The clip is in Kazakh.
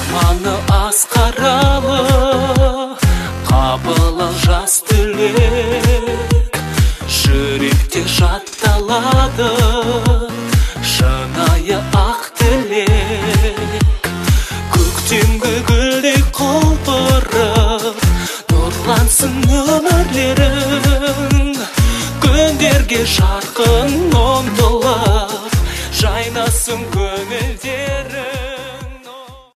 арманы асқаралы, қабылы жас тілек, жүректе жатталады шынайы ақ тілек. Көктемгі